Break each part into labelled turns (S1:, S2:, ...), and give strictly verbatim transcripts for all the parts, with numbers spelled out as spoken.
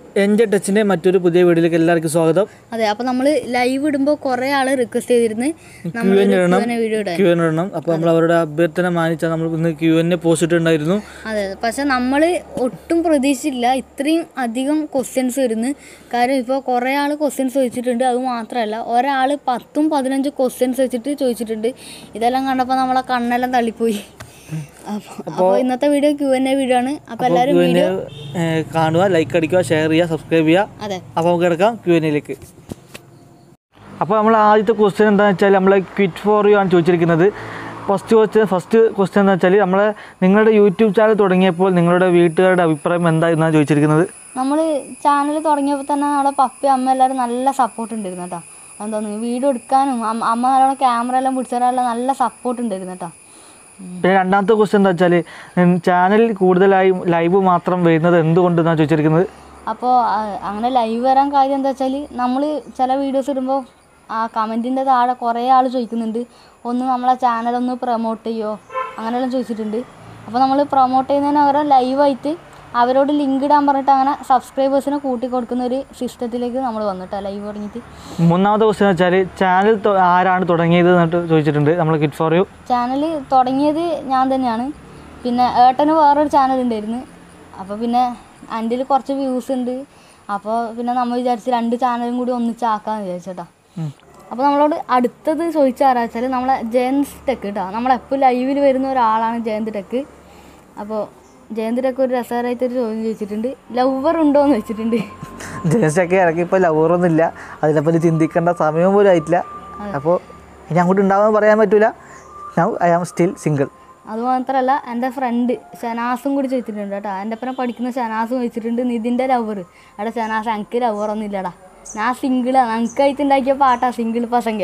S1: NJ ടച്ചിൻ്റെ മറ്റൊരു പുതിയ വീഡിയോയിലേക്ക് എല്ലാവർക്കും സ്വാഗതം.
S2: അതെ, അപ്പോൾ നമ്മൾ ലൈവ് ഇടുമ്പോൾ കുറേ ആൾ റിക്വസ്റ്റ് ചെയ്തിരുന്നു
S1: ക്യൂ എൻ ഇടണം. അപ്പോൾ നമ്മൾ അവരുടെ അഭ്യർത്ഥന മാനിച്ചാൽ നമ്മൾ ഇന്ന് ക്യൂ എൻ പോസ്റ്റ് ഇട്ടുണ്ടായിരുന്നു.
S2: അതെ, പക്ഷെ നമ്മൾ ഒട്ടും പ്രതീക്ഷിച്ചില്ല ഇത്രയും അധികം ക്വസ്റ്റ്യൻസ് വരുന്നു. കാര്യം ഇപ്പോൾ കുറേ ആൾ ക്വസ്റ്റ്യൻസ് ചോദിച്ചിട്ടുണ്ട്. അത് മാത്രമല്ല, ഒരാൾ പത്തും പതിനഞ്ച് ക്വസ്റ്റ്യൻസ് വെച്ചിട്ട് ചോദിച്ചിട്ടുണ്ട്. ഇതെല്ലാം കണ്ടപ്പോൾ നമ്മളെ കണ്ണെല്ലാം തള്ളിപ്പോയി. അപ്പോൾ ഇന്നത്തെ video Q N A video ആണ്. അപ്പോൾ എല്ലാവരും വീഡിയോ
S1: കാണുക, ലൈക്ക് അടിക്കുക, ഷെയർ ചെയ്യുക, സബ്സ്ക്രൈബ് ചെയ്യുക.
S2: അതെ,
S1: അപ്പോൾ നമുക്ക് കിടക്കാം ക്യൂ എൻ എയിലേക്ക്. അപ്പോൾ നമ്മൾ ആദ്യത്തെ ക്വസ്റ്റ്യൻ എന്താണെന്ന് വെച്ചാൽ നമ്മൾ ക്വിറ്റ് ഫോർ യു ആണ് ചോദിച്ചിരിക്കുന്നത്. ഫസ്റ്റ് ക്വസ്റ്റ്യൻ ഫസ്റ്റ് ക്വസ്റ്റ്യൻ എന്താ വെച്ചാൽ നമ്മൾ നിങ്ങളുടെ യൂട്യൂബ് ചാനൽ തുടങ്ങിയപ്പോൾ നിങ്ങളുടെ വീട്ടുകാരുടെ അഭിപ്രായം എന്തായിരുന്നാണ് ചോദിച്ചിരിക്കുന്നത്.
S2: നമ്മൾ ചാനൽ തുടങ്ങിയപ്പോൾ തന്നെ നമ്മുടെ പപ്പയും അമ്മ എല്ലാവരും നല്ല സപ്പോർട്ട് ഉണ്ടായിരുന്നു കേട്ടോ. എന്താന്ന് വീഡിയോ എടുക്കാനും അമ്മ നല്ലോണം ക്യാമറ എല്ലാം പിടിച്ചാലും നല്ല സപ്പോർട്ട് ഉണ്ടായിരുന്നു കേട്ടോ.
S1: പിന്നെ രണ്ടാമത്തെ ക്വസ്റ്റ്യൻ എന്താ വെച്ചാൽ ചാനലിൽ കൂടുതലായും ലൈവ് മാത്രം വരുന്നത് എന്തുകൊണ്ടെന്നാണ് ചോദിച്ചിരിക്കുന്നത്.
S2: അപ്പോൾ അങ്ങനെ ലൈവ് വരാൻ കാര്യം എന്താ വെച്ചാൽ നമ്മൾ ചില വീഡിയോസ് ഇടുമ്പോൾ ആ കമൻറ്റിൻ്റെ താഴെ കുറേ ആൾ ചോദിക്കുന്നുണ്ട്, ഒന്ന് നമ്മളെ ചാനലൊന്ന് പ്രൊമോട്ട് ചെയ്യുമോ അങ്ങനെയെല്ലാം ചോദിച്ചിട്ടുണ്ട്. അപ്പോൾ നമ്മൾ പ്രൊമോട്ട് ചെയ്യുന്നതിന് പകരം ലൈവായിട്ട് അവരോട് ലിങ്ക് ഇടാൻ പറഞ്ഞിട്ട് അങ്ങനെ സബ്സ്ക്രൈബേഴ്സിനെ കൂട്ടി കൊടുക്കുന്ന ഒരു സിസ്റ്റത്തിലേക്ക് നമ്മൾ വന്നിട്ടാണ് ലൈവ് തുടങ്ങിയിട്ട്.
S1: മൂന്നാമത്തെ ക്വസ്റ്റ്യൻ വെച്ചാൽ ചാനൽ ആരാണ് തുടങ്ങിയത് എന്നിട്ട് ചോദിച്ചിട്ടുണ്ട്. നമ്മൾ ക്വിറ്റ് ഫോർ യു
S2: ചാനൽ തുടങ്ങിയത് ഞാൻ തന്നെയാണ്. പിന്നെ ഏട്ടന് വേറൊരു ചാനൽ ഉണ്ടായിരുന്നു. അപ്പോൾ പിന്നെ എൻ്റെ കുറച്ച് വ്യൂസ് ഉണ്ട്. അപ്പോൾ പിന്നെ നമ്മൾ വിചാരിച്ച് രണ്ട് ചാനലും കൂടി ഒന്നിച്ചാക്കാമെന്ന് വിചാരിച്ചേട്ടാ. അപ്പോൾ നമ്മളോട് അടുത്തത് ചോദിച്ചാരാ വെച്ചാൽ നമ്മളെ ജയന്ത് ടെക് കേട്ടോ. നമ്മളെപ്പോൾ ലൈവിൽ വരുന്ന ഒരാളാണ് ജയന്ത് ടെക്. അപ്പോൾ ജയന്ത് ടെക് ഒരു രസകരമായിട്ടൊരു ചോദ്യം ചോദിച്ചിട്ടുണ്ട്, ലവർ ഉണ്ടോ എന്ന് വെച്ചിട്ടുണ്ട്.
S1: ജയന്ത് ടെക് ഇറക്കി ഇപ്പോൾ ലവറൊന്നും ഇല്ല, അതിനെപ്പറ്റി ചിന്തിക്കേണ്ട സമയം പോലും ആയിട്ടില്ല. അപ്പോൾ ഇനി അങ്ങോട്ട് ഉണ്ടാവാൻ പറയാൻ പറ്റില്ല. Now I am still single.
S2: അതുമാത്രമല്ല, എൻ്റെ ഫ്രണ്ട് ഷനാസും കൂടി ചോദിച്ചിട്ടുണ്ട് കേട്ടോ. എൻ്റെ ഒപ്പം പഠിക്കുന്ന ഷനാസും ചോദിച്ചിട്ടുണ്ട് നിതിൻ്റെ ലവർ. അവിടെ ഷനാസ് എനിക്ക് ലവറൊന്നും ഇല്ലടാ, ഞാൻ സിംഗിളാണ്, എനിക്കായിട്ട് ഉണ്ടാക്കിയ പാട്ടാ സിംഗിൾ പസംഗ.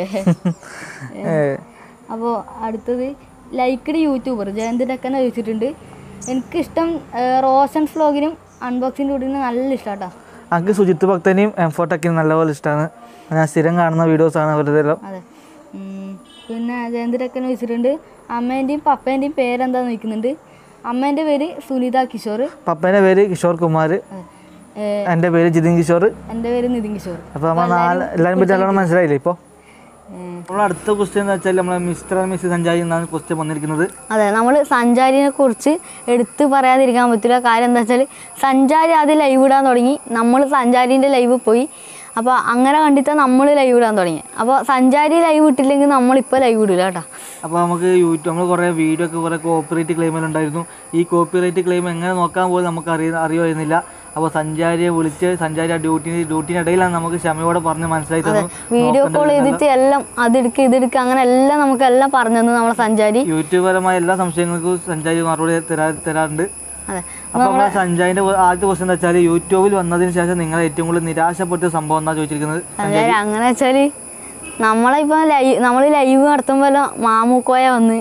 S2: അപ്പോൾ അടുത്തത് ലൈക്ക്ഡ് യൂട്യൂബർ ജയന്ത് ടെക്കനെ ചോദിച്ചിട്ടുണ്ട്. എനിക്കിഷ്ടം റോഷൻസ് വ്ലോഗിനും അൺബോക്സിങ് വീഡിയോനും നല്ല ഇഷ്ടം കേട്ടോ.
S1: എനിക്ക് സുജിത്ത് ഭക്തനെയും എംഫോട്ടൊക്കെയും നല്ലപോലെ ഇഷ്ടമാണ്. ഞാൻ സ്ഥിരം കാണുന്ന വീഡിയോസാണ് അവരുടെ എല്ലാം.
S2: അതെ, പിന്നെ ജയന്ത് ടെക്കനെ ചോദിച്ചിട്ടുണ്ട് അമ്മേൻ്റെയും പപ്പേൻ്റെയും പേരെന്താന്ന് ചോദിക്കുന്നുണ്ട്. അമ്മേൻ്റെ പേര് സുനിത കിഷോർ,
S1: പപ്പേൻ്റെ പേര് കിഷോർ കുമാർ, എൻ്റെ പേര് ജിതിൻ കിഷോർ,
S2: എൻ്റെ പേര് നിതിൻ കിഷോർ.
S1: അപ്പോൾ നമ്മൾ നാല് എല്ലാവരും പറ്റി നല്ലോണം മനസ്സിലായില്ലേ. ഇപ്പോൾ നമ്മൾ അടുത്ത ക്വസ്റ്റ്യൻ എന്ന് വെച്ചാൽ നമ്മളെ മിസ്റ്റർ ആൻഡ് മിസ് സഞ്ചാരി എന്നാണ് ക്വസ്റ്റ്യൻ വന്നിരിക്കുന്നത്.
S2: അതെ, നമ്മൾ സഞ്ചാരിനെ കുറിച്ച് എടുത്ത് പറയാതിരിക്കാൻ പറ്റില്ല. കാര്യം എന്താ വെച്ചാൽ സഞ്ചാരി ആദ്യം ലൈവ് ഇടാൻ തുടങ്ങി, നമ്മൾ സഞ്ചാരീൻ്റെ ലൈവ് പോയി. അപ്പോൾ അങ്ങനെ കണ്ടിട്ടാണ് നമ്മൾ ലൈവ് ഇടാൻ തുടങ്ങി. അപ്പോൾ സഞ്ചാരി ലൈവ് ഇട്ടില്ലെങ്കിൽ നമ്മളിപ്പോൾ ലൈവ് ഇടില്ല കേട്ടോ.
S1: അപ്പോൾ നമുക്ക് യൂട്യൂബ് നമ്മൾ കുറേ വീഡിയോ ഒക്കെ കുറേ കോപ്പിറൈറ്റ് ക്ലെയിമുകളുണ്ടായിരുന്നു. ഈ കോപ്പിറൈറ്റ് ക്ലെയിം എങ്ങനെ നോക്കാൻ പോലും നമുക്ക് അറിയ അറിയുമായിരുന്നില്ല. അപ്പോൾ സഞ്ചാരിയെ വിളിച്ച് സഞ്ചാരി ആ ഡ്യൂട്ടി ഡ്യൂട്ടിനിടയിലാണ് നമുക്ക് ക്ഷമയോടെ പറഞ്ഞ് മനസ്സിലായി തന്നു.
S2: വീഡിയോ കോൾ ചെയ്തിട്ട് എല്ലാം അതെടുക്കുക ഇതെടുക്കുക അങ്ങനെ എല്ലാം നമുക്ക് എല്ലാം പറഞ്ഞു തന്നു നമ്മളെ സഞ്ചാരി.
S1: യൂട്യൂബ് പരമായ എല്ലാ സംശയങ്ങൾക്കും സഞ്ചാരി മറുപടി തരാ തരാറുണ്ട് അപ്പോൾ നമ്മളെ സഞ്ചാരിന്റെ ആദ്യത്തെ ക്വസ്റ്റ്യൻ എന്താ വെച്ചാൽ യൂട്യൂബിൽ വന്നതിന് ശേഷം നിങ്ങൾ ഏറ്റവും കൂടുതൽ നിരാശപ്പെട്ട സംഭവം എന്നാ ചോദിച്ചിരിക്കുന്നത്.
S2: അങ്ങനെ വെച്ചാൽ നമ്മളിപ്പോൾ ലൈവ് നമ്മൾ ലൈവ് നടത്തുമ്പോൾ മാമൂക്കോയ വന്ന്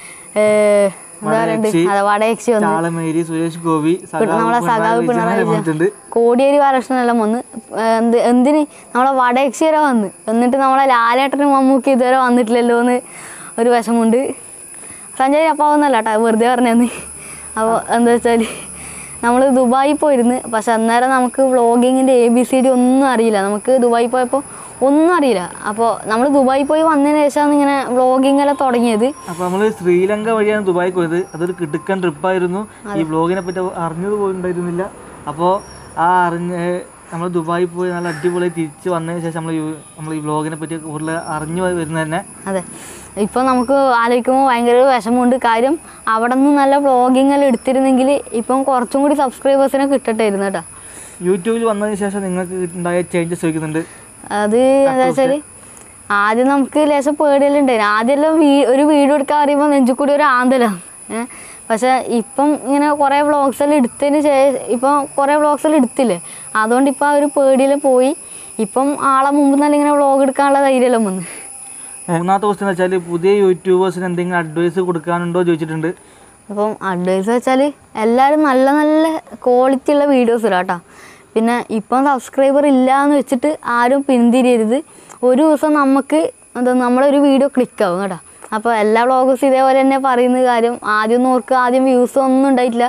S1: സുരേഷ് ഗോപി,
S2: നമ്മളെ സഖാവ് പിണറായി കോടിയേരി ബാലകൃഷ്ണനെല്ലാം വന്ന് എന്ത് എന്തിന് നമ്മളെ വടയക്ഷി വരെ വന്ന് എന്നിട്ട് നമ്മളെ ലാലേട്ടനും മമ്മൂക്കി ഇതുവരെ വന്നിട്ടില്ലല്ലോ എന്ന് ഒരു വിഷമുണ്ട്. സഞ്ചാരി അപ്പാവുന്നല്ല കേട്ടോ, വെറുതെ പറഞ്ഞെന്ന്. അപ്പോൾ എന്താ വെച്ചാൽ നമ്മൾ ദുബായിൽ പോയിരുന്നു. പക്ഷെ അന്നേരം നമുക്ക് വ്ളോഗിങ്ങിൻ്റെ എ ബി സി ഡി ഒന്നും അറിയില്ല. നമുക്ക് ദുബായിൽ പോയപ്പോൾ ഒന്നും അറിയില്ല. അപ്പോൾ നമ്മൾ ദുബായിൽ പോയി വന്നതിന് ശേഷമാണ് ഇങ്ങനെ വ്ളോഗിങ് എല്ലാം തുടങ്ങിയത്.
S1: അപ്പോൾ നമ്മൾ ശ്രീലങ്ക വഴിയാണ് ദുബായി പോയത്. അതൊരു കിടുക്കൻ ട്രിപ്പായിരുന്നു. ഈ വ്ളോഗിനെ പറ്റി അറിഞ്ഞത് പോയിട്ടുണ്ടായിരുന്നില്ല. അപ്പോൾ ആ അറിഞ്ഞ് നമ്മൾ ദുബായിൽ പോയി നല്ല അടിപൊളി തിരിച്ച് വന്നതിന് ശേഷം നമ്മൾ നമ്മൾ ഈ വ്ളോഗിനെ പറ്റി കൂടുതൽ അറിഞ്ഞു വരുന്നത് തന്നെ.
S2: അതെ, ഇപ്പോൾ നമുക്ക് ആലോചിക്കുമ്പോൾ ഭയങ്കര വിഷമമുണ്ട്. കാര്യം അവിടെ നിന്ന് നല്ല വ്ളോഗിങ് എല്ലാം എടുത്തിരുന്നെങ്കിൽ ഇപ്പം കുറച്ചും കൂടി സബ്സ്ക്രൈബേഴ്സിനെ കിട്ടട്ടായിരുന്നു കേട്ടോ.
S1: യൂട്യൂബിൽ വന്നതിന് ശേഷം നിങ്ങൾക്ക് ഉണ്ടായ ചേഞ്ചസ് ചോദിക്കുന്നുണ്ട്.
S2: അത് എന്താ വെച്ചാൽ ആദ്യം നമുക്ക് ലേശം പേടിയെല്ലാം ഉണ്ടായിരുന്നു. ആദ്യമെല്ലാം വീ ഒരു വീഡിയോ എടുക്കാൻ അറിയുമ്പോൾ നെഞ്ചു കൂടി ഒരു ആന്തലാണ്. ഏഹ് പക്ഷേ ഇപ്പം ഇങ്ങനെ കുറേ വ്ളോഗ്സ് എല്ലാം എടുത്തതിന് ശേഷം ഇപ്പം കുറേ വ്ളോഗ്സ് എല്ലാം എടുത്തില്ലേ, അതുകൊണ്ട് ഇപ്പം ആ ഒരു പേടിയെല്ലാം പോയി. ഇപ്പം ആളെ മുമ്പ് നല്ല ഇങ്ങനെ വ്ളോഗ് എടുക്കാനുള്ള ധൈര്യമെല്ലാം വന്ന്.
S1: മൂന്നാമത്തെ ക്വസ്റ്റ്യൻ വെച്ചാൽ പുതിയ യൂട്യൂബേഴ്സിന് എന്തെങ്കിലും അഡ്വൈസ് കൊടുക്കാനുണ്ടോ ചോദിച്ചിട്ടുണ്ട്.
S2: അപ്പം അഡ്വൈസ് വെച്ചാൽ എല്ലാവരും നല്ല നല്ല ക്വാളിറ്റി ഉള്ള വീഡിയോസ് ഇടാം കേട്ടോ. പിന്നെ ഇപ്പം സബ്സ്ക്രൈബർ ഇല്ല എന്ന് വെച്ചിട്ട് ആരും പിന്തിരിയരുത്. ഒരു ദിവസം നമുക്ക് എന്താ നമ്മളൊരു വീഡിയോ ക്ലിക്കാവും കേട്ടോ. അപ്പോൾ എല്ലാ വ്ളോഗേഴ്സും ഇതേപോലെ തന്നെ പറയുന്ന കാര്യം ആദ്യം ഒന്നും ഓർക്ക് ആദ്യം വ്യൂസ് ഒന്നും ഉണ്ടായിട്ടില്ല.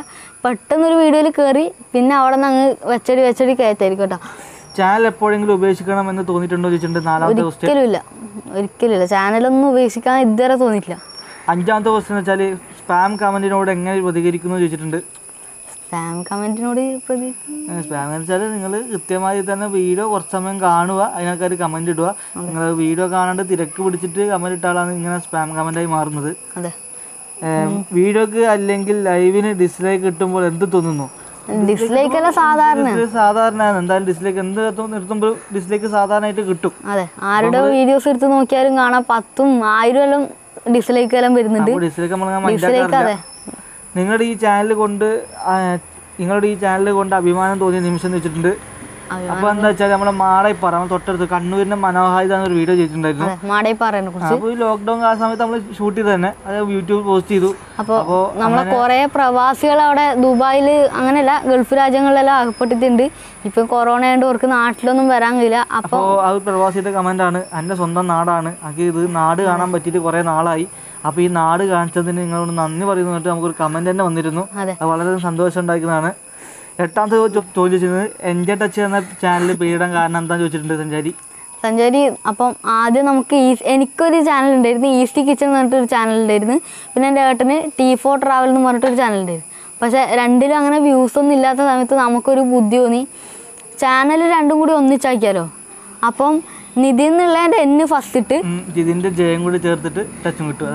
S2: പെട്ടെന്നൊരു വീഡിയോയിൽ കയറി പിന്നെ അവിടെ നിന്ന് അങ്ങ് വെച്ചടി വെച്ചടി കയറ്റായിരിക്കും കേട്ടോ.
S1: ചാനൽ എപ്പോഴെങ്കിലും ഉപേക്ഷിക്കണം എന്ന് തോന്നിയിട്ടുണ്ടോ ചോദിച്ചിട്ടുണ്ട്. നാലാമത്തെ ക്വസ്റ്റ്യൻ.
S2: ഒരിക്കലും ഇല്ല, ഒരിക്കലും ഇല്ല. ചാനലൊന്നും ഉപേക്ഷിക്കാൻ ഇതുവരെ തോന്നിയിട്ടില്ല.
S1: അഞ്ചാമത്തെ ക്വസ്റ്റ്യൻ എന്ന് വെച്ചാൽ സ്പാം കമന്റിനോട് എങ്ങനെ പ്രതികരിക്കുന്നു ചോദിച്ചിട്ടുണ്ട്.
S2: സ്പാം കമന്റിനോട് പ്രതി
S1: സ്പാം എന്ന് വെച്ചാൽ നിങ്ങൾ കൃത്യമായി തന്നെ വീഡിയോ കുറച്ച് സമയം കാണുക, അതിനൊക്കെ ഒരു കമന്റ് ഇടുക. നിങ്ങൾ വീഡിയോ കാണാണ്ട് തിരക്ക് പിടിച്ചിട്ട് കമന്റ് ഇട്ടാലാണ് ഇങ്ങനെ സ്പാം കമന്റായി മാറുന്നത്.
S2: അതെ.
S1: വീഡിയോക്ക് അല്ലെങ്കിൽ ലൈവിന് ഡിസ്ലൈക്ക് കിട്ടുമ്പോൾ എന്ത് തോന്നുന്നു?
S2: ഡിസ്ലൈക്ക് അല്ല സാധാരണ
S1: സാധാരണ എന്തായാലും ഡിസ്ലൈക്ക് എന്ത് നിർത്തുമ്പോൾ ഡിസ്ലൈക്ക് സാധാരണയായിട്ട് കിട്ടും.
S2: അതെ, ആരുടെ വീഡിയോസ് എടുത്ത് നോക്കിയാലും കാണാം പത്തും ആയിരം എല്ലാം ഡിസ്ലൈക്ക് എല്ലാം വരുന്നുണ്ട്.
S1: ഡിസ്ലൈക്ക് നമ്മൾ നിങ്ങളുടെ ഈ ചാനൽ കൊണ്ട് നിങ്ങളുടെ ഈ ചാനൽ കൊണ്ട് അഭിമാനം തോന്നിയ നിമിഷം എന്ന് വെച്ചിട്ടുണ്ട്. അപ്പൊ എന്താ വെച്ചാൽ നമ്മളെ മാടൈപ്പാറ നമ്മൾ തൊട്ടടുത്ത് കണ്ണൂരിന്റെ മനോഹാരിത ഒരു വീഡിയോ ചെയ്തിട്ടുണ്ടായിരുന്നു. അപ്പൊ ഈ ലോക്ക്ഡൌൺ ആ സമയത്ത് നമ്മൾ ഷൂട്ട് ചെയ്ത് തന്നെ അത് യൂട്യൂബ് പോസ്റ്റ് ചെയ്തു.
S2: അപ്പോൾ നമ്മളെ കുറെ പ്രവാസികൾ അവിടെ ദുബായിൽ അങ്ങനെയല്ല ഗൾഫ് രാജ്യങ്ങളിലെല്ലാം അകപ്പെട്ടിട്ടുണ്ട്. ഇപ്പൊ കൊറോണ ആയതുകൊണ്ട് അവർക്ക് നാട്ടിലൊന്നും വരാൻ കഴിയില്ല. അപ്പോൾ
S1: അത് പ്രവാസിയുടെ കമന്റ് ആണ്. എൻ്റെ സ്വന്തം നാടാണ്, അത് ഇത് നാട് കാണാൻ പറ്റിയിട്ട് കുറെ നാളായി. അപ്പോൾ ഈ നാട് കാണിച്ചതിന് നിങ്ങളോട് നന്ദി പറയുന്നു. നമുക്കൊരു കമന്റ് തന്നെ വന്നിരുന്നു. അത് വളരെ സന്തോഷം ഉണ്ടാക്കുന്നതാണ്. എട്ടാമത്തെ ചോദിച്ചത് എൻജെ ടച്ച് എന്ന ചാനൽ പേരിടാൻ കാരണം എന്താ ചോദിച്ചിട്ടുണ്ട് സഞ്ചാരി.
S2: സഞ്ചാരി അപ്പം ആദ്യം നമുക്ക് ഈ എനിക്കൊരു ചാനൽ ഉണ്ടായിരുന്നു, ഈസ്റ്റി കിച്ചൺ എന്ന് പറഞ്ഞിട്ടൊരു ചാനൽ ഉണ്ടായിരുന്നു. പിന്നെ എൻ്റെ ഏട്ടന് ടി ഫോർ ട്രാവൽ എന്ന് പറഞ്ഞിട്ടൊരു ചാനൽ ഉണ്ടായിരുന്നു. പക്ഷേ രണ്ടിലും അങ്ങനെ വ്യൂസ് ഒന്നും ഇല്ലാത്ത സമയത്ത് നമുക്കൊരു ബുദ്ധി തോന്നി ചാനൽ രണ്ടും കൂടി ഒന്നിച്ചാക്കിയാലോ. അപ്പം നിധി എന്നുള്ളതിൻ്റെ എന്നെ ഫസ്റ്റ് ഇട്ട്
S1: ഇതിന്റെ ജയം കൂടി ചേർത്തിട്ട് ടച്ചും കിട്ടും.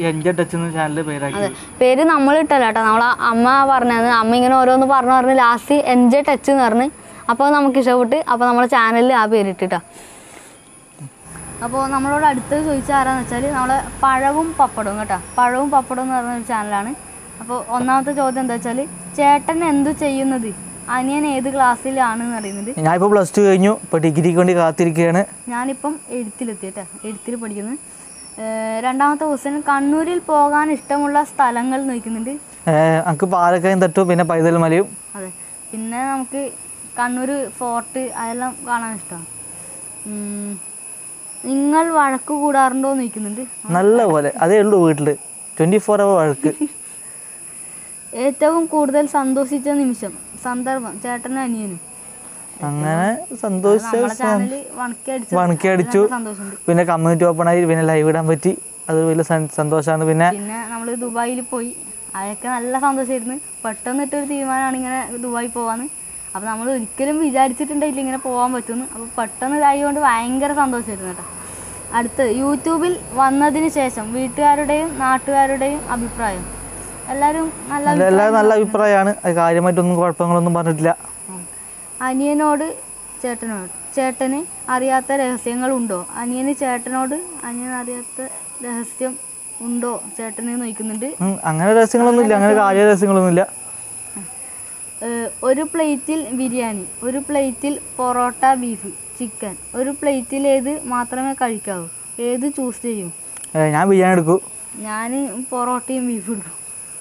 S2: പേര് നമ്മൾ ഇട്ടല്ല കേട്ടോ, നമ്മളെ അമ്മ പറഞ്ഞത്. അമ്മ ഇങ്ങനെ ഓരോന്ന് പറഞ്ഞു പറഞ്ഞ് ലാസ്റ്റ് എൻജെ ടച്ച് എന്ന് പറഞ്ഞ് അപ്പോൾ നമുക്ക് ഇഷ്ടപ്പെട്ട് അപ്പോൾ നമ്മളെ ചാനലിൽ ആ പേരിട്ടിട്ടാ. അപ്പോൾ നമ്മളോട് അടുത്തത് ചോദിച്ചാൽ ആരാന്ന് വെച്ചാൽ നമ്മളെ പഴവും പപ്പടവും കേട്ടോ. പഴവും പപ്പടവും എന്ന് പറഞ്ഞൊരു ചാനലാണ്. അപ്പോൾ ഒന്നാമത്തെ ചോദ്യം എന്താ വെച്ചാൽ ചേട്ടൻ എന്തു ചെയ്യുന്നത്, അനിയൻ ഏത് ക്ലാസ്സിലാണെന്ന് അറിയുന്നത്.
S1: ഞാനിപ്പോൾ പ്ലസ് ടു കഴിഞ്ഞു, ഇപ്പോൾ ഡിഗ്രിക്ക് വേണ്ടി കാത്തിരിക്കുകയാണ്.
S2: ഞാനിപ്പം എഴുത്തിലെത്തിയിട്ടാ, എഴുത്തിൽ പഠിക്കുന്നത്. രണ്ടാമത്തെ ക്വസ്റ്റ്യൻ കണ്ണൂരിൽ പോകാൻ ഇഷ്ടമുള്ള സ്ഥലങ്ങൾ നോക്കുന്നുണ്ട്.
S1: നമുക്ക് പാലക്കയം തട്ടു, പിന്നെ പൈതൽ മലയും.
S2: അതെ, പിന്നെ നമുക്ക് കണ്ണൂർ ഫോർട്ട് അതെല്ലാം കാണാൻ ഇഷ്ടമാണ്. നിങ്ങൾ വഴക്ക് കൂടാറുണ്ടോ എന്ന് ചോദിക്കുന്നുണ്ട്.
S1: നല്ല പോലെ അതേ ഉള്ളൂ വീട്ടിൽ, ട്വൻറ്റി ഫോർ അവർ വഴക്ക്.
S2: ഏറ്റവും കൂടുതൽ സന്തോഷിച്ച നിമിഷം സന്ദർഭം ചേട്ടനും അനിയനും.
S1: അങ്ങനെ സന്തോഷിച്ച വണക്കി അടിച്ചു, പിന്നെ കമ്മ്യൂണിറ്റി ഓപ്പൺ ആയി, പിന്നെ ലൈവ് ഇടാൻ പറ്റി, അത് വലിയ സന്തോഷമാണ്. പിന്നെ
S2: പിന്നെ നമ്മൾ ദുബായിൽ പോയി, അതൊക്കെ നല്ല സന്തോഷമായിരുന്നു. പെട്ടെന്ന് ഇട്ടൊരു തീരുമാനമാണ് ഇങ്ങനെ ദുബായി പോവാന്ന്. അപ്പോൾ നമ്മൾ ഒരിക്കലും വിചാരിച്ചിട്ടുണ്ടായില്ല ഇങ്ങനെ പോകാൻ പറ്റുമെന്ന്. അപ്പോൾ പെട്ടെന്ന് ഇതായതുകൊണ്ട് ഭയങ്കര സന്തോഷമായിരുന്നു കേട്ടോ. അടുത്തത് യൂട്യൂബിൽ വന്നതിന് ശേഷം വീട്ടുകാരുടെയും നാട്ടുകാരുടെയും അഭിപ്രായം. എല്ലാവരും നല്ല
S1: എല്ലാവരും നല്ല അഭിപ്രായമാണ്, കാര്യമായിട്ടൊന്നും കുഴപ്പങ്ങളൊന്നും പറഞ്ഞിട്ടില്ല.
S2: അനിയനോട് ചേട്ടനോട് ചേട്ടന് അറിയാത്ത രഹസ്യങ്ങളുണ്ടോ, അനിയന് ചേട്ടനോട് അനിയൻ അറിയാത്ത രഹസ്യം ഉണ്ടോ ചേട്ടനെ നോക്കുന്നുണ്ട്.
S1: അങ്ങനെ രഹസ്യങ്ങളൊന്നും ഇല്ല, അങ്ങനെ കാര്യ രഹസ്യങ്ങളൊന്നും ഇല്ല.
S2: ഒരു പ്ലേറ്റിൽ ബിരിയാണി, ഒരു പ്ലേറ്റിൽ പൊറോട്ട ബീഫ് ചിക്കൻ, ഒരു പ്ലേറ്റിൽ ഏത് മാത്രമേ കഴിക്കാവൂ, ഏത് ചൂസ് ചെയ്യും?
S1: ഞാൻ ബിരിയാണി എടുക്കും.
S2: ഞാൻ പൊറോട്ടയും ബീഫും എടുക്കും.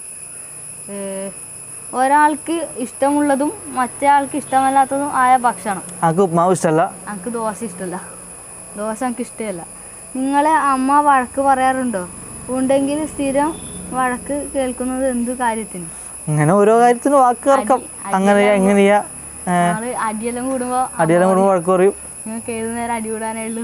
S2: ഒരാൾക്ക് ഇഷ്ടമുള്ളതും മറ്റേ ആൾക്ക് ഇഷ്ടമല്ലാത്തതും ആയ ഭക്ഷണം.
S1: എനിക്ക് ഉപ്മാവ് ഇഷ്ടമല്ല.
S2: എനിക്ക് ദോശ ഇഷ്ടമല്ല, ദോശ എനിക്ക് ഇഷ്ടമല്ല. നിങ്ങളെ അമ്മ വഴക്ക് പറയാറുണ്ടോ? ഉണ്ടെങ്കിൽ സ്ഥിരം വഴക്ക് കേൾക്കുന്നത് എന്ത് കാര്യത്തിന്?
S1: അങ്ങനെ ഓരോ കാര്യത്തിന് വാക്ക് കേൾക്കാം. അങ്ങനെയാ എങ്ങനെയാ
S2: അടിയെല്ലാം കൂടുമ്പോ
S1: അടിയെല്ലാം കൂടുമ്പോ വഴക്ക് പറയും.
S2: നിങ്ങൾക്ക് ഏത് നേരം അടി കൂടാനേ ഉള്ളൂ.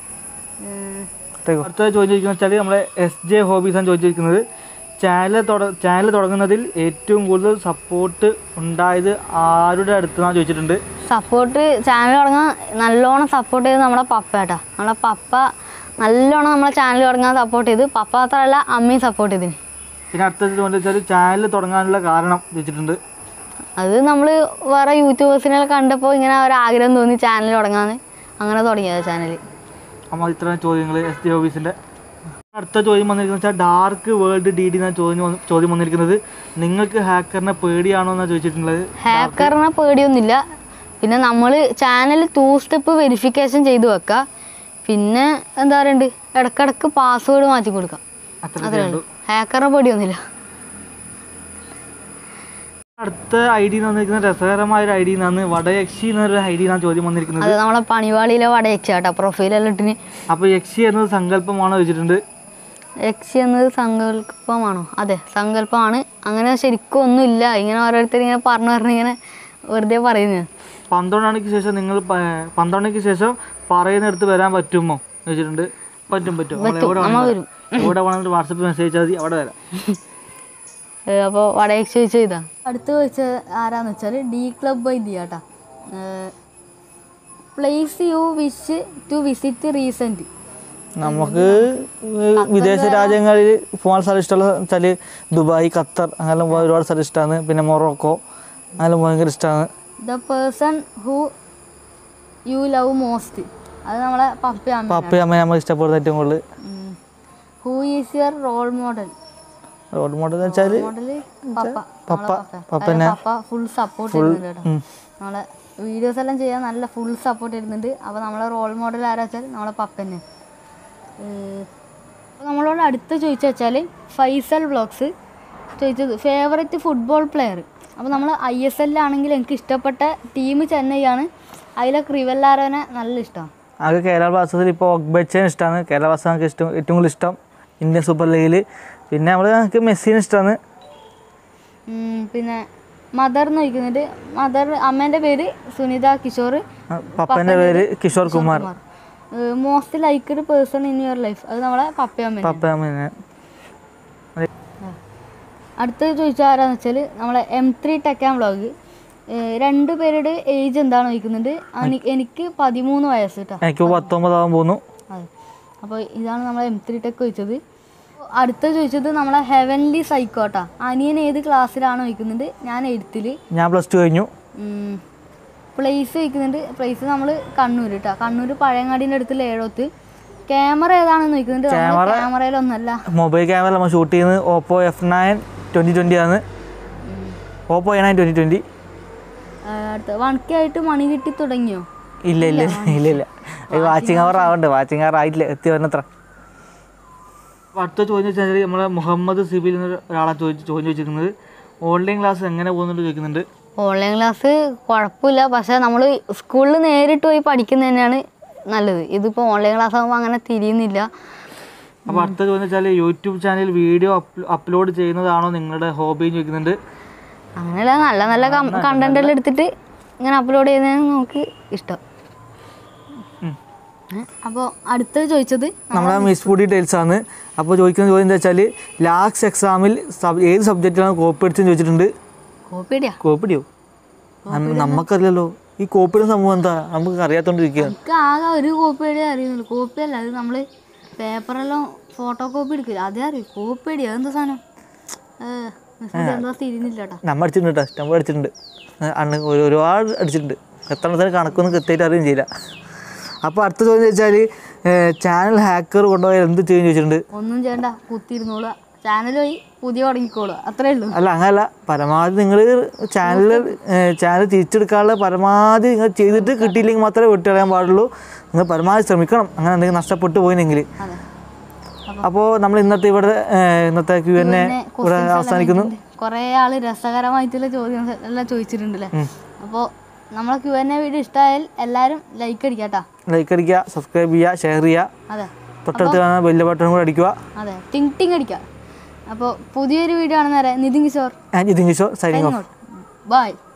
S1: അടുത്ത ചോദിച്ചിരിക്കുന്ന വെച്ചാൽ നമ്മളെ എസ് ജെ ഹോബീസ് ആണ് ചോദിച്ചിരിക്കുന്നത്. ചാനൽ തുട ചാനൽ തുടങ്ങുന്നതിൽ ഏറ്റവും കൂടുതൽ സപ്പോർട്ട് ഉണ്ടായത് ആരുടെ അടുത്തെന്നാണ് ചോദിച്ചിട്ടുണ്ട്.
S2: സപ്പോർട്ട് ചാനൽ തുടങ്ങാൻ നല്ലോണം സപ്പോർട്ട് ചെയ്ത് നമ്മളെ പപ്പ കേട്ടോ. നമ്മളെ പപ്പ നല്ലോണം നമ്മളെ ചാനൽ തുടങ്ങാൻ സപ്പോർട്ട് ചെയ്ത്. പപ്പ മാത്രമല്ല അമ്മയും സപ്പോർട്ട് ചെയ്തിന്.
S1: പിന്നെ അടുത്തത് വെച്ചാൽ ചാനൽ തുടങ്ങാനുള്ള കാരണം ചോദിച്ചിട്ടുണ്ട്.
S2: അത് നമ്മൾ വേറെ യൂട്യൂബേഴ്സിനെ കണ്ടപ്പോൾ ഇങ്ങനെ ഒരാഗ്രഹം തോന്നി ചാനൽ തുടങ്ങാന്ന്, അങ്ങനെ തുടങ്ങിയത് ചാനൽ.
S1: നമ്മൾ ഇത്ര ചോദ്യങ്ങൾ എസ് ജെ ഹോബീസിൻ്റെ. അടുത്ത ചോദ്യം വന്നിരിക്കുന്നത് വെച്ചാൽ ഡാർക്ക് വേൾഡ് ഡി ഡി എന്നാണ് ചോദ്യം ചോദ്യം വന്നിരിക്കുന്നത്. നിങ്ങൾക്ക് ഹാക്കറിനെ പേടിയാണോ എന്നാണ് ചോദിച്ചിട്ടുള്ളത്.
S2: ഹാക്കറിനെ പേടിയൊന്നുമില്ല. പിന്നെ നമ്മൾ ചാനൽ ടൂ സ്റ്റെപ്പ് വെരിഫിക്കേഷൻ ചെയ്ത് വെക്കുക. പിന്നെ എന്താ പറയുക, ഇടക്കിടക്ക് പാസ്വേഡ് മാറ്റി കൊടുക്കാം, അത്രേ ഉള്ളൂ. ഹാക്കറിനെ പേടിയൊന്നുമില്ല.
S1: അടുത്ത ഐ ഡി എന്ന് വന്നിരിക്കുന്നത് രസകരമായ ഒരു ഐ ഡി എന്നാണ്, വടയക്ഷി എന്നൊരു ഐ ഡി എന്നാണ് ചോദ്യം വന്നിരിക്കുന്നത്.
S2: അത് നമ്മളെ പണിവാളിയിലെ വടയക്ഷി കേട്ടോ, പ്രൊഫൈലെല്ലാം ഇട്ടിന്.
S1: അപ്പോൾ യക്ഷി എന്നത് സങ്കല്പമാണോ ചോദിച്ചിട്ടുണ്ട്.
S2: യക്ഷി എന്നത് സങ്കല്പമാണോ? അതെ, സങ്കല്പമാണ്. അങ്ങനെ ശരിക്കും ഒന്നുമില്ല. ഇങ്ങനെ ഓരോരുത്തർ ഇങ്ങനെ പറഞ്ഞു പറഞ്ഞ് ഇങ്ങനെ വെറുതെ പറയുന്നത്.
S1: പന്ത്രണ്ട് മണിക്ക് ശേഷം നിങ്ങൾ പന്ത്രണ്ട് മണിക്ക് ശേഷം പറയുന്നിടത്ത് വരാൻ പറ്റുമോ എന്ന് ചോദിച്ചിട്ടുണ്ട്. പറ്റും പറ്റും എവിടെ എവിടെ വേണമെങ്കിൽ വാട്സപ്പിൽ മെസ്സേജ് അയച്ചാൽ മതി, അവിടെ വരാം.
S2: അപ്പോൾ വടയക്ഷി ചോദിച്ചാൽ ഇതാ. അടുത്ത് ചോദിച്ചത് ആരാന്ന് വെച്ചാൽ ഡി ക്ലബ് ബൈ ദിയ കേട്ടോ. Place you wish to visit recent.
S1: നമുക്ക് വിദേശ രാജ്യങ്ങളിൽ പോകാൻ സ്ഥലം ഇഷ്ടമുള്ള വെച്ചാൽ ദുബായ്, ഖത്തർ അങ്ങനെ ഒരുപാട് സ്ഥലം ഇഷ്ടമാണ്. പിന്നെ മൊറോക്കോ അങ്ങനെ ഭയങ്കര ഇഷ്ടമാണ്.
S2: The person who you love most. അത് നമ്മളെ പപ്പയമ്മ.
S1: പപ്പയമ്മ നമ്മൾ ഇഷ്ടപ്പെടുന്ന ഏറ്റവും കൂടുതൽ.
S2: Who is your role model?
S1: Role model എന്ന് വെച്ചാൽ പപ്പ. പപ്പനെ
S2: പപ്പ ഫുൾ സപ്പോർട്ട് ചെയ്യുന്നുണ്ട് കേട്ടോ. നമ്മളെ വീഡിയോസ് എല്ലാം ചെയ്യാൻ നല്ല ഫുൾ സപ്പോർട്ട് ചെയ്യുന്നുണ്ട്. അപ്പോൾ നമ്മളെ റോൾ മോഡൽ ആരാ വെച്ചാൽ നമ്മളെ പപ്പന്നെ. അപ്പോൾ നമ്മളോട് അടുത്ത് ചോദിച്ചു വെച്ചാൽ ഫൈസൽ വ്ളോഗ്സ് ചോദിച്ചത് ഫേവറേറ്റ് ഫുട്ബോൾ പ്ലെയർ. അപ്പോൾ നമ്മൾ ഐ എസ് എല്ലിലാണെങ്കിൽ എനിക്ക് ഇഷ്ടപ്പെട്ട ടീം ചെന്നൈയാണ്. അതിലെ ക്രിവല്ലാരനെ നല്ല ഇഷ്ടമാണ്.
S1: അത് കേരള ബ്ലാസ്റ്റേഴ്സിൽ ഇപ്പോൾ ഒഗ്ബച്ചേനെ ഇഷ്ടമാണ്. കേരള ബ്ലാസ്റ്റേഴ്സ് നമുക്ക് ഇഷ്ടം ഏറ്റവും കൂടുതൽ ഇഷ്ടം ഇന്ത്യൻ സൂപ്പർ ലീഗിൽ. പിന്നെ നമ്മൾ നമുക്ക് മെസ്സിനെ ഇഷ്ടമാണ്.
S2: പിന്നെ മദർ എന്ന് ചോദിക്കുന്നുണ്ട്. മദർ അമ്മേൻ്റെ പേര് സുനിത കിഷോർ,
S1: പപ്പൻ്റെ പേര് Kishore Kumar.
S2: Most liked person in your life. അത് നമ്മളെ പപ്പയമ്മ.
S1: പപ്പയമ്മ.
S2: അടുത്ത് ചോദിച്ചാൽ ആരാന്ന് വെച്ചാൽ നമ്മളെ എം ത്രീ ടെക്കാൻ വ്ളോഗ്. രണ്ട് പേരുടെ ഏജ് എന്താണെന്ന് ചോദിക്കുന്നുണ്ട്. എനിക്ക് പതിമൂന്ന് വയസ്സ് കേട്ടോ.
S1: എനിക്ക് പത്തൊമ്പതാവാൻ പോകുന്നു.
S2: അതെ, അപ്പോൾ ഇതാണ് നമ്മളെ എം ത്രീ ടെക്ക് ചോദിച്ചത്. അടുത്ത ചോദിച്ചത് നമ്മളെ ഹെവൻലി സൈക്കോ കേട്ടോ. അനിയൻ ഏത് ക്ലാസ്സിലാണോ ചോദിക്കുന്നുണ്ട്. ഞാൻ എഴുത്തിൽ.
S1: ഞാൻ പ്ലസ് ടു കഴിഞ്ഞു.
S2: പ്ലേസ് ചോദിക്കുന്നുണ്ട്. പ്ലേസ് നമ്മൾ കണ്ണൂർ കേട്ടോ. കണ്ണൂർ പഴയങ്ങാടിൻ്റെ അടുത്തുള്ള ഏഴോത്ത്. ക്യാമറ ഏതാണെന്ന് ചോദിക്കുന്നുണ്ട്. ക്യാമറയിലൊന്നല്ല,
S1: മൊബൈൽ ക്യാമറ നമ്മൾ ഷൂട്ട് ചെയ്യുന്നത് Oppo F nine twenty twenty ആണ്. Oppo A nine twenty twenty.
S2: അടുത്ത വൺ കെ ആയിട്ട് മണി കിട്ടി തുടങ്ങിയോ?
S1: ഇല്ല ഇല്ല ഇല്ല ഇല്ല വാച്ചിങ് അവർ ആവണ്ടേ. വാച്ചിങ് അവർ ആയിട്ടില്ല, എത്തി വരണത്ര. അടുത്ത ചോദ്യം വെച്ചാൽ നമ്മളെ മുഹമ്മദ് സിബിൽ എന്ന ഒരാളെ ചോദിച്ച് ചോദ്യം ചോദിച്ചിരിക്കുന്നത് ഓൺലൈൻ ക്ലാസ് എങ്ങനെ പോകുന്നുണ്ട് ചോദിക്കുന്നുണ്ട്.
S2: ഓൺലൈൻ ക്ലാസ് കുഴപ്പമില്ല, പക്ഷേ നമ്മൾ സ്കൂളിൽ നേരിട്ട് പോയി പഠിക്കുന്നത് തന്നെയാണ് നല്ലത്. ഇതിപ്പോൾ ഓൺലൈൻ ക്ലാസ് ആകുമ്പോൾ അങ്ങനെ തിരിയുന്നില്ല.
S1: അപ്പോൾ അടുത്ത ചോദ്യം വെച്ചാൽ യൂട്യൂബ് ചാനൽ വീഡിയോ അപ്ലോഡ് ചെയ്യുന്നതാണോ നിങ്ങളുടെ ഹോബി ചോദിക്കുന്നുണ്ട്.
S2: അങ്ങനെയല്ല, നല്ല നല്ല കണ്ടന്റ് എല്ലാം എടുത്തിട്ട് ഇങ്ങനെ അപ്ലോഡ് ചെയ്യുന്നതാണ് നമുക്ക് ഇഷ്ടം. അപ്പോൾ അടുത്തത് ചോദിച്ചത്
S1: നമ്മളെ മിസ് ഫുഡ് ഡീറ്റെയിൽസ് ആണ്. അപ്പോൾ ചോദിക്കുന്ന ചോദ്യം എന്താ വെച്ചാൽ ലാസ്റ്റ് എക്സാമിൽ ഏത് സബ്ജക്റ്റിലാണ് കോപ്പി അടിച്ചെന്ന് ചോദിച്ചിട്ടുണ്ട്.
S2: കോപ്പിടിയാ?
S1: കോപ്പിടിയോ? നമുക്കറിയാലോ ഈ കോപ്പിയുടെ സംഭവം എന്താ, നമുക്ക് അറിയാത്തോണ്ടിരിക്കുക.
S2: എനിക്ക് ആകെ ഒരു കോപ്പിയടിയേ അറിയുന്നുള്ളൂ. കോപ്പിയല്ല, അത് നമ്മൾ പേപ്പറെല്ലാം ഫോട്ടോ കോപ്പി എടുക്കില്ല, അതേ അറിയും. കോപ്പിയടി അതെന്താ സാധനം? എന്താ തിരിയുന്നില്ല കേട്ടോ.
S1: നമ്മൾ അടിച്ചിട്ടുണ്ട് കേട്ടോ, ഇഷ്ടം പോലെ അടിച്ചിട്ടുണ്ട്. അന്ന് ഒരുപാട് അടിച്ചിട്ടുണ്ട്. എത്രത്തിന് കണക്കൊന്നും കൃത്യമായിട്ട് അറിയുകയും ചെയ്യില്ല. അപ്പോൾ അടുത്ത ചോദ്യം ചോദിച്ചാൽ ചാനൽ ഹാക്കർ കൊണ്ടുപോയാൽ എന്ത് ചെയ്യും ചോദിച്ചിട്ടുണ്ട്.
S2: ഒന്നും ചെയ്യണ്ട, കുത്തിയിരുന്നോളുക, ചാനൽ പോയി പുതിയ തുടങ്ങിക്കോളുക, അത്രേ ഉള്ളൂ.
S1: അല്ല അങ്ങനല്ല, പരമാവധി നിങ്ങൾ ചാനൽ ചാനൽ തിരിച്ചെടുക്കാനുള്ള പരമാവധി നിങ്ങൾ ചെയ്തിട്ട് കിട്ടിയില്ലെങ്കിൽ മാത്രമേ വിട്ട് കളയാൻ പാടുള്ളൂ. നിങ്ങൾ പരമാവധി ശ്രമിക്കണം, അങ്ങനെ എന്തെങ്കിലും നഷ്ടപ്പെട്ടു പോയില്ലെങ്കിൽ. അപ്പോൾ നമ്മൾ ഇന്നത്തെ ഇവിടെ ഇന്നത്തെ ക്യൂ എൻ എ ഇവിടെ അവസാനിക്കുന്നു.
S2: കുറേ ആൾ രസകരമായിട്ടുള്ള ചോദ്യം എല്ലാം ചോദിച്ചിട്ടുണ്ടല്ലേ. അപ്പോൾ നമ്മളെ ക്യൂ എൻ എ വീഡിയോ ഇഷ്ടമായാൽ എല്ലാവരും ലൈക്ക് അടിക്കുക കേട്ടോ.
S1: ലൈക്ക് അടിക്കുക, സബ്സ്ക്രൈബ് ചെയ്യുക, ഷെയർ ചെയ്യുക.
S2: അതെ,
S1: തൊട്ടടുത്ത് കാണുന്ന ബെല്ല് ബട്ടൺ കൂടെ അടിക്കുക.
S2: അതെ, ടിങ് ടിങ് അടിക്കുക. അപ്പോൾ പുതിയൊരു വീഡിയോ ആണെന്ന് പറയാം. Nitin Kishore
S1: Nitin Kishore signing off.
S2: By.